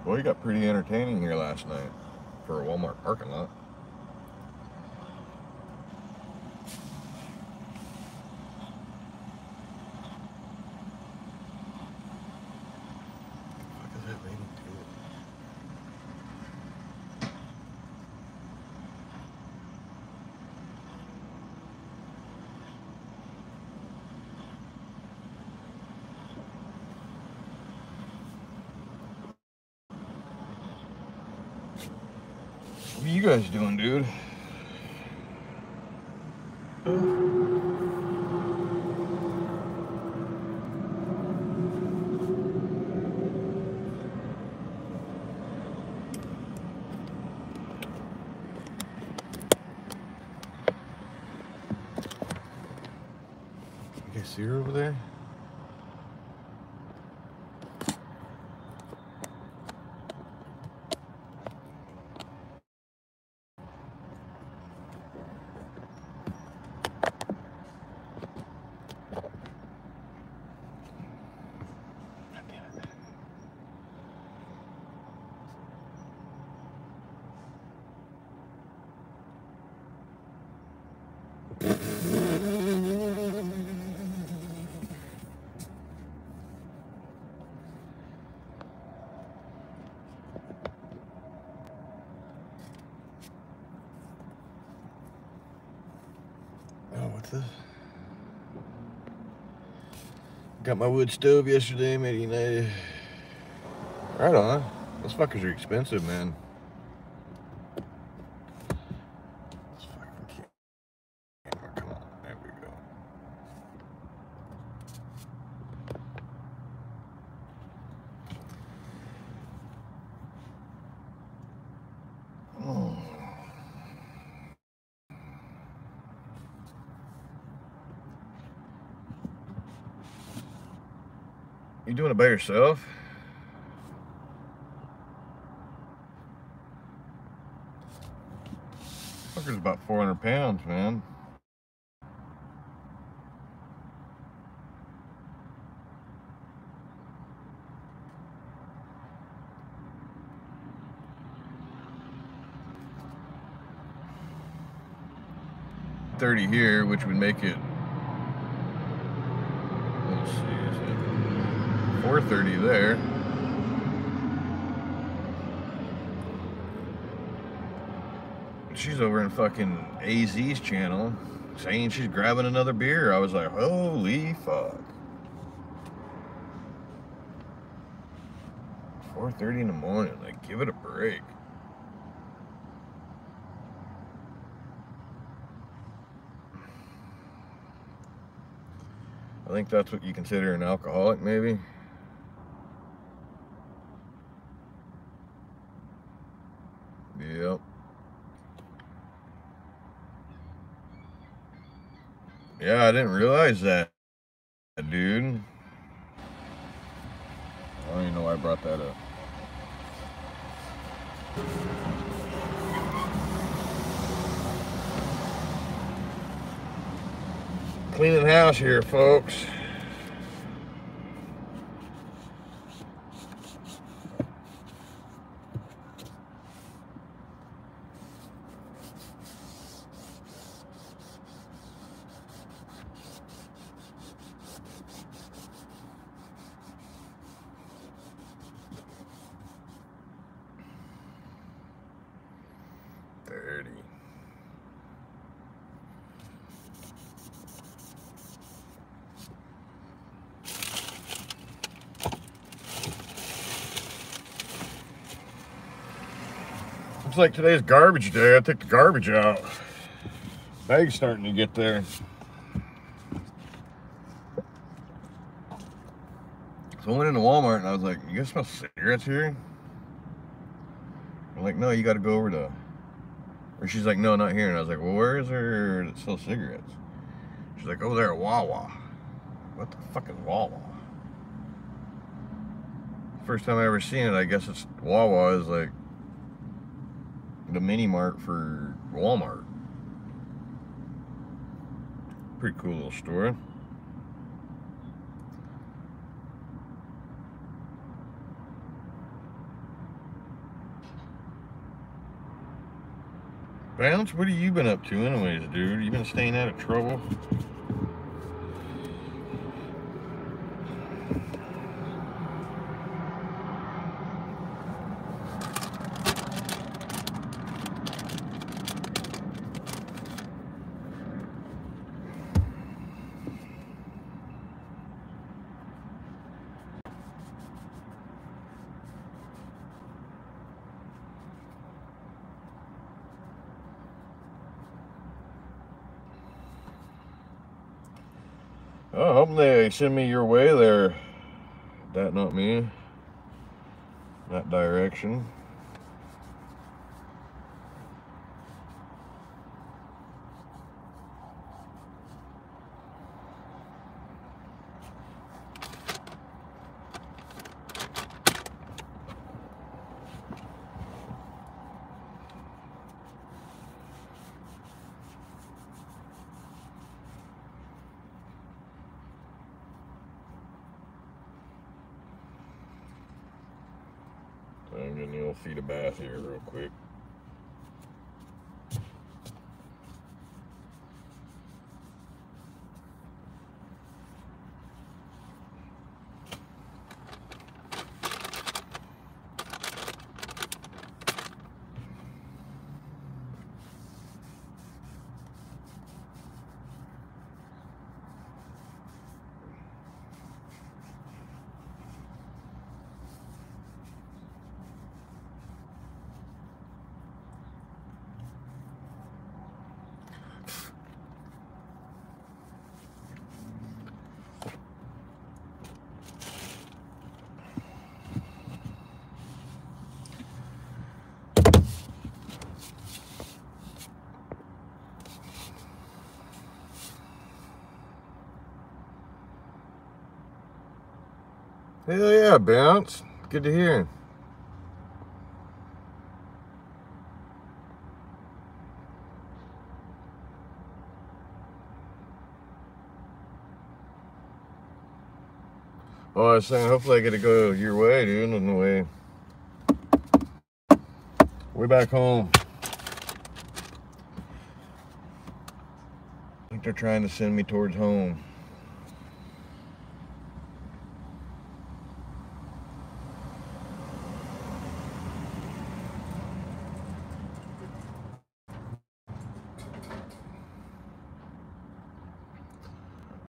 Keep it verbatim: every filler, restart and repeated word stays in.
Well, you got pretty entertaining here last night for a Walmart parking lot. What the fuck is that lady doing? What are you guys doing, dude? You guys see her over there? Oh, what's this? Got my wood stove yesterday, made it united. Right on. Those fuckers are expensive, man. This fucking camera, come on, there we go. Oh. You doing it by yourself? Fucker's about four hundred pounds, man. thirty here, which would make it, let's see, is it four thirty there. She's over in fucking A Z's channel saying she's grabbing another beer. I was like, holy fuck. four thirty in the morning, like, give it a break. I think that's what you consider an alcoholic, maybe. Yep. Yeah, I didn't realize that, dude. I don't even know why I brought that up. Cleaning house here, folks. thirty. Looks like today's garbage day. I took the garbage out. Bag's starting to get there. So I went into Walmart and I was like, you guys smell cigarettes here? I'm like, no, you got to go over to, or she's like, no, not here. And I was like, well, where is there that sells cigarettes? She's like, over there at Wawa. What the fuck is Wawa? First time I ever seen it, I guess it's Wawa is like the mini mart for Walmart. Pretty cool little store. Bounce, what have you been up to anyways, dude? You been staying out of trouble? Oh, I hope they send me your way there. That not me. That direction. I'm getting the old feet a bath here real quick. Hell yeah, Bounce. Good to hear. Oh, I was saying, hopefully I get to go your way, dude, on the way. Way back home. I think they're trying to send me towards home.